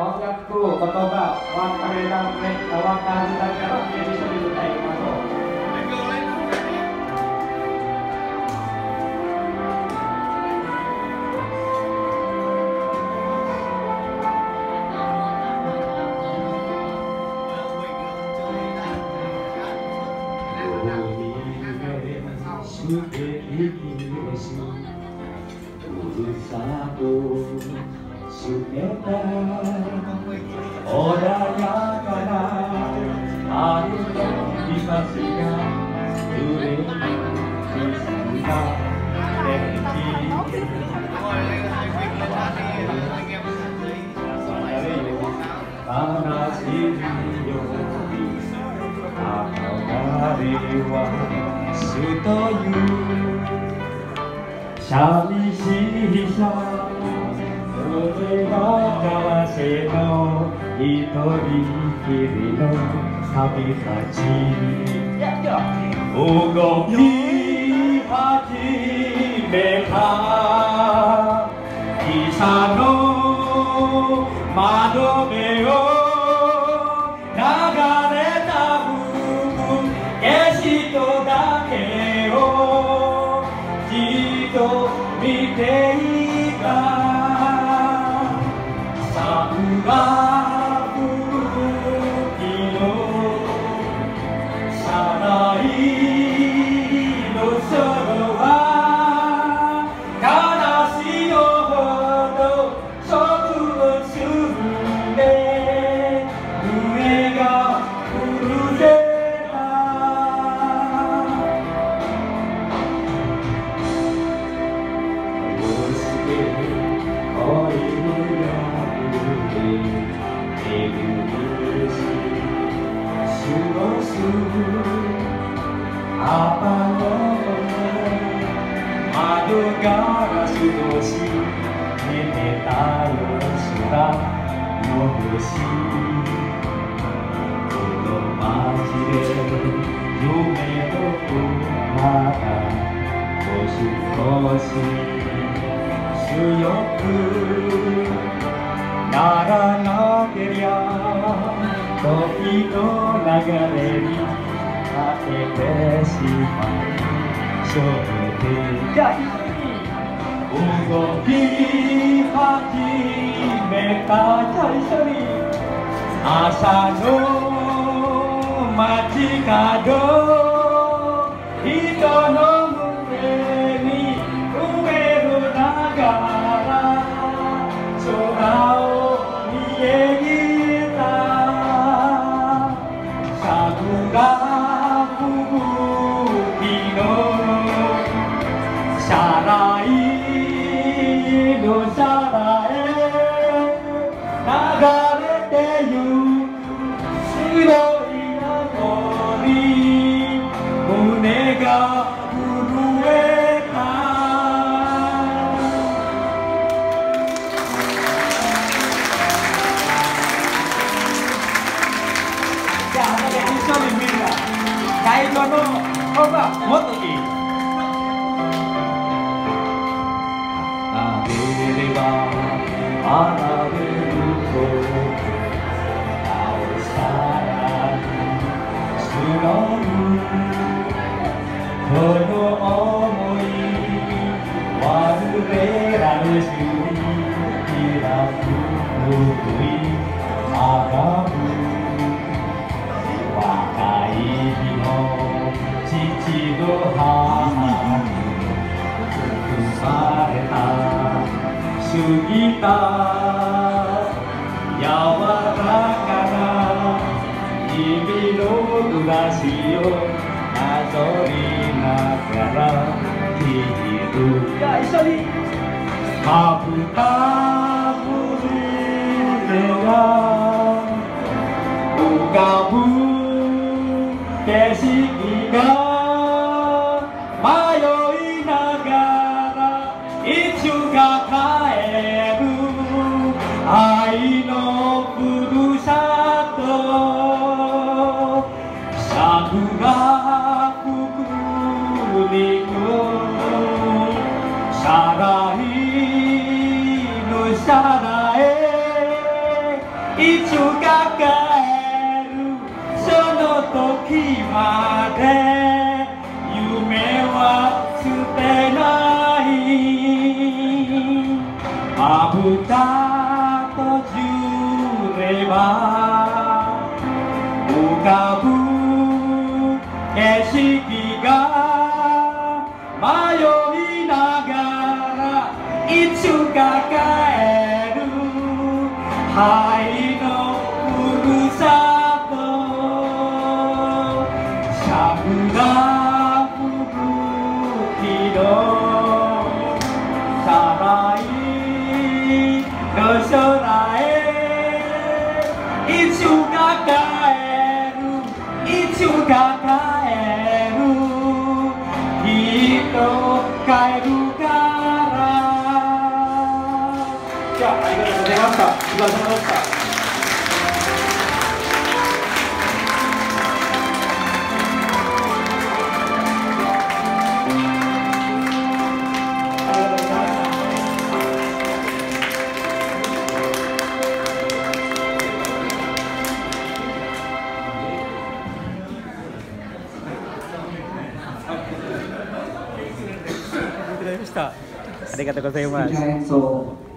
音楽と言葉、別れたね、分かるだから一緒に歌いましょう。ふるさと捨てた穏やかな春の日差しが揺れる静か天気悲しみより憧れはすという寂しさ胸が交わせの一人きりの旅立ち動き始めた汽車の窓辺を流れた部分景色だけをじっと見ていた桜吹雪の車内の空は悲しいほど植物で胸が震えたどうして恋を雨の窓ガラス越し見てたよ空の星この街で夢のまた少し強くならなけりゃ時の流れに負けてしまうそれでじゃあ一緒に動き始めたじゃあ一緒に朝の街角人の胸に埋めるながら空を見上げた桜吹雪の車内の空へ流れてゆく白い名残胸が震えたじゃあ一緒にみんな最後の方がもっといいあげればあられるとなおさら募るこの想い忘れられずに開くぬいあがむ若い日の父と母に包まれた過ぎた柔らかな日々の暮らしをなぞりながら生きるじゃあ一緒にかぶた胸が浮かぶ景色が迷いながらいつか帰る愛のふるさと桜吹雪の車内の車内へ流いつか帰るその時まで夢は捨てないまぶた閉じれば浮かぶ景色が迷いながらいつか帰る愛のふるさと桜吹く木のさらいの空へいつか帰るいつか帰るきっと帰るからじゃあありがとうございました。お疲れ様でした。ありがとうございました。ありがとうございます。